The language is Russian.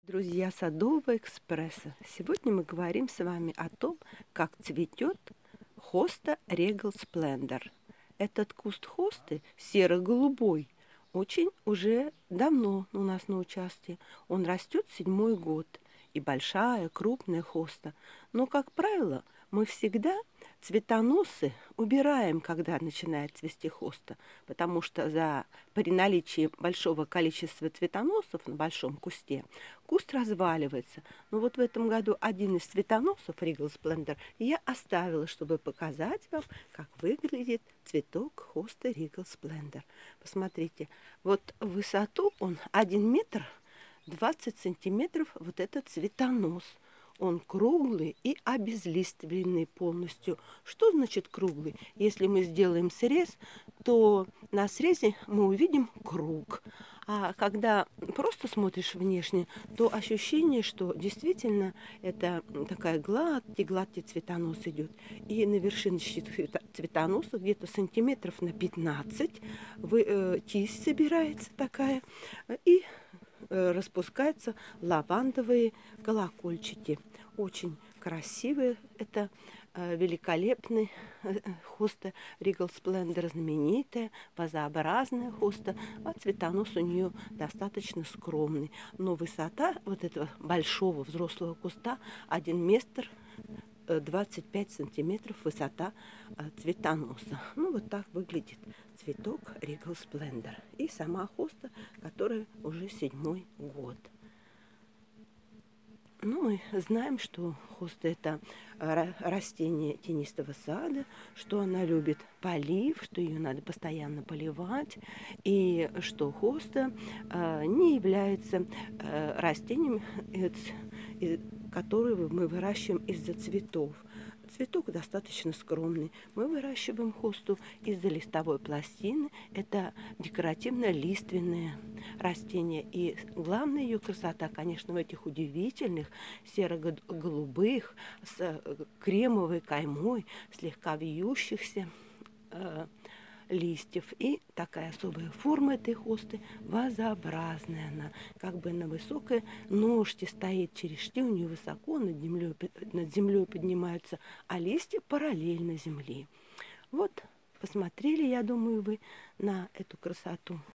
Друзья Садового экспресса. Сегодня мы говорим с вами о том, как цветет хоста Regal Splendor. Этот куст хосты серо-голубой, очень уже давно у нас на участке. Он растет 7-й год. И большая, крупная хоста. Но, как правило, мы всегда цветоносы убираем, когда начинает цвести хоста, потому что при наличии большого количества цветоносов на большом кусте куст разваливается. Но вот в этом году один из цветоносов, Regal Splendor, я оставила, чтобы показать вам, как выглядит цветок хоста Regal Splendor. Посмотрите, вот в высоту он 1 метр 20 сантиметров, вот этот цветонос. Он круглый и обезлиственный полностью. Что значит круглый? Если мы сделаем срез, то на срезе мы увидим круг. А когда просто смотришь внешне, то ощущение, что действительно это такая гладкий цветонос идет. И на вершиночке цветоноса где-то сантиметров на 15 кисть собирается такая. И распускаются лавандовые колокольчики. Очень красивые. Это великолепный хоста Regal Splendor, знаменитая, вазообразная хоста, а цветонос у нее достаточно скромный. Но высота вот этого большого взрослого куста 1 метр 25 сантиметров высота цветоноса. Ну, вот так выглядит цветок Regal Splendor. И сама хоста, которая уже 7-й год. Ну, мы знаем, что хоста – это растение тенистого сада, что она любит полив, что ее надо постоянно поливать, и что хоста не является растением, которое мы выращиваем из-за цветов. Цветок достаточно скромный. Мы выращиваем хосту из-за листовой пластины. Это декоративно-лиственное растение. И главная ее красота, конечно, в этих удивительных серо-голубых с кремовой каймой, слегка вьющихся листьев. И такая особая форма этой хосты, вазообразная она, как бы на высокой ножке стоит, черешни у нее высоко над землей поднимаются, а листья параллельно земле. Вот, посмотрели, я думаю, вы на эту красоту.